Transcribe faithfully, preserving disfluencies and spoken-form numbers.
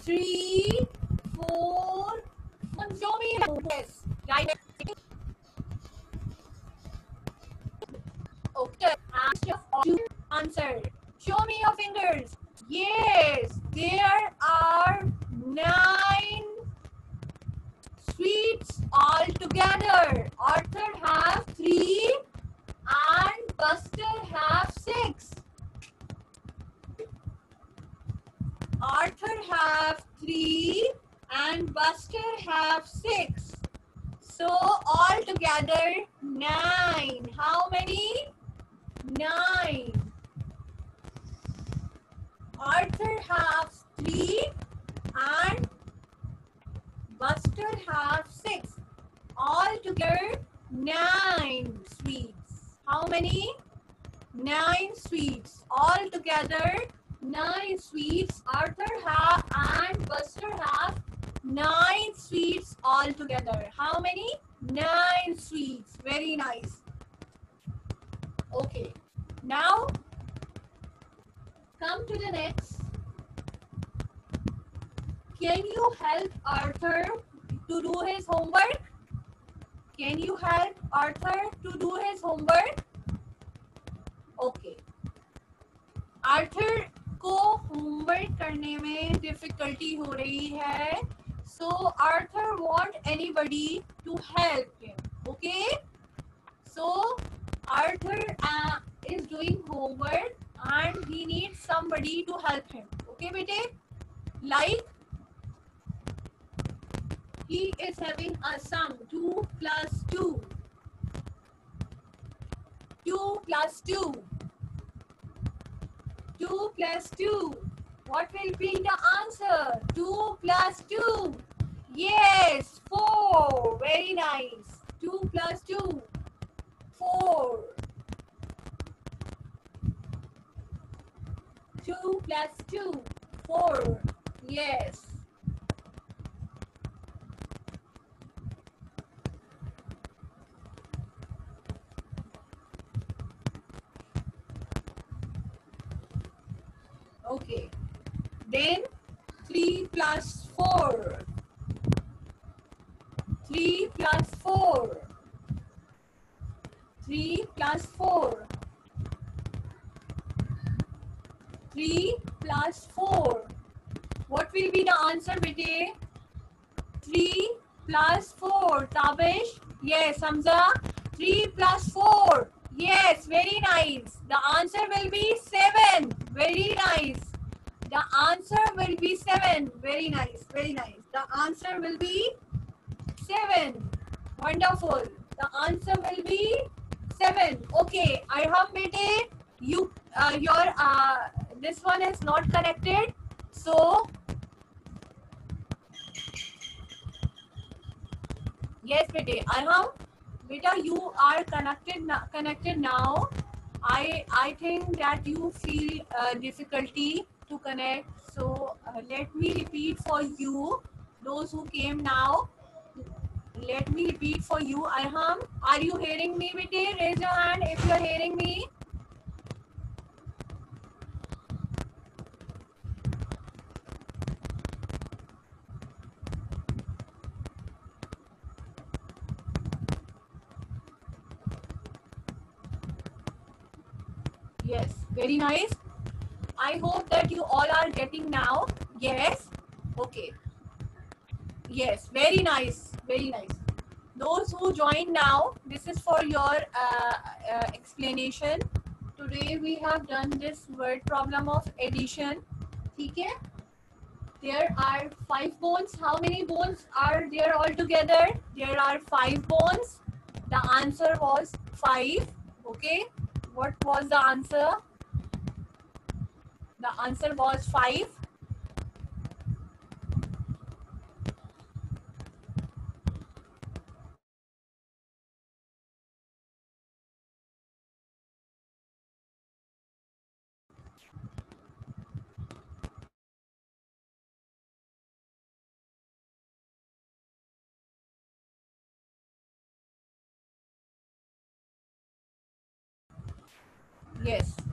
three, four. Show me. Yes. Right. Okay. Answer. Show me your fingers. Yes. There are nine sweets all together. Arthur have three and Buster have six. Arthur have three and Buster have six. So all together nine. How many? Nine. Arthur has three and Buster have six. All together nine sweets. How many? Nine sweets. All together nine sweets. Arthur have and Buster have nine sweets all together. How many? Nine sweets. Very nice. Okay. Now come to the next. Can you help Arthur to do his homework? Can you help Arthur to do his homework? Okay. Arthur को homework करने में difficulty हो रही है. So Arthur want anybody to help him. Okay. So Arthur uh, is doing homework and he needs somebody to help him. Okay, bete? Like he is having a sum two plus two. two plus two. two plus two. What will be the answer? two plus two. Yes, four. Very nice. two plus two. four. two plus two. four. Yes. Okay. Then three plus four. three plus four. three plus four. three plus four. What will be the answer, bete? three plus four. Tabish? Yes, Hamza. three plus four. Yes, very nice. The answer will be seven. Very nice. The answer will be seven. Very nice. Very nice. The answer will be seven. Wonderful. The answer will be seven. Okay. I have bete. You, uh, your, uh, this one is not connected. So, yes, bete. I have. Beta, you are connected connected now. I I think that you feel uh, difficulty to connect. So uh, let me repeat for you. Those who came now, let me repeat for you. Arham, are you hearing me, bete? Raise your hand if you are hearing me. Yes, very nice. I hope that you all are getting now. Yes. Okay. Yes, very nice. Very nice. Those who join now, this is for your uh, uh, explanation. Today we have done this word problem of addition. Okay? There are five bones. How many bones are there all together? There are five bones. The answer was five. Okay? What was the answer? The answer was five. Yes.